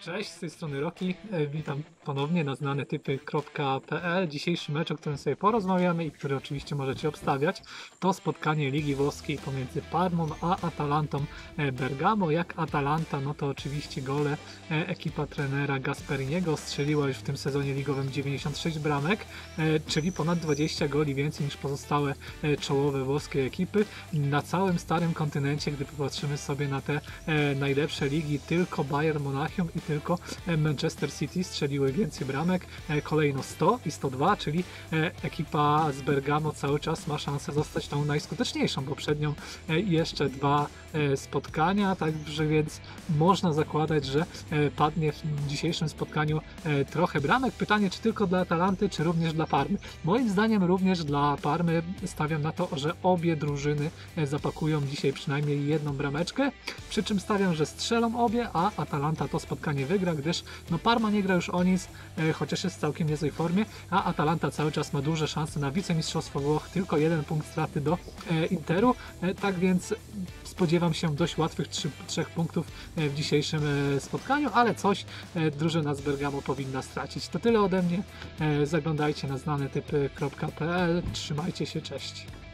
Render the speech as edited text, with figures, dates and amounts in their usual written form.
Cześć, z tej strony Roki. Witam ponownie na znanetypy.pl. Dzisiejszy mecz, o którym sobie porozmawiamy i który oczywiście możecie obstawiać, to spotkanie Ligi Włoskiej pomiędzy Parmą a Atalantą Bergamo. Jak Atalanta, no to oczywiście gole ekipa trenera Gasperiniego strzeliła już w tym sezonie ligowym 96 bramek, czyli ponad 20 goli więcej niż pozostałe czołowe włoskie ekipy. Na całym starym kontynencie, gdy popatrzymy sobie na te najlepsze ligi, tylko Bayern Monachium i tylko Manchester City strzeliły więcej bramek, kolejno 100 i 102, czyli ekipa z Bergamo cały czas ma szansę zostać tą najskuteczniejszą, bo przed nią jeszcze dwa spotkania, także więc można zakładać, że padnie w dzisiejszym spotkaniu trochę bramek. Pytanie, czy tylko dla Atalanty, czy również dla Parmy? Moim zdaniem również dla Parmy. Stawiam na to, że obie drużyny zapakują dzisiaj przynajmniej jedną brameczkę, przy czym stawiam, że strzelą obie, a Atalanta to spotkanie wygra, gdyż no Parma nie gra już o nic, chociaż jest w całkiem niezłej formie, a Atalanta cały czas ma duże szanse na wicemistrzostwo Włoch, tylko jeden punkt straty do Interu, tak więc spodziewam się dość łatwych 3 punktów w dzisiejszym spotkaniu, ale coś drużyna z Bergamo powinna stracić. To tyle ode mnie, zaglądajcie na znanetypy.pl, trzymajcie się, cześć.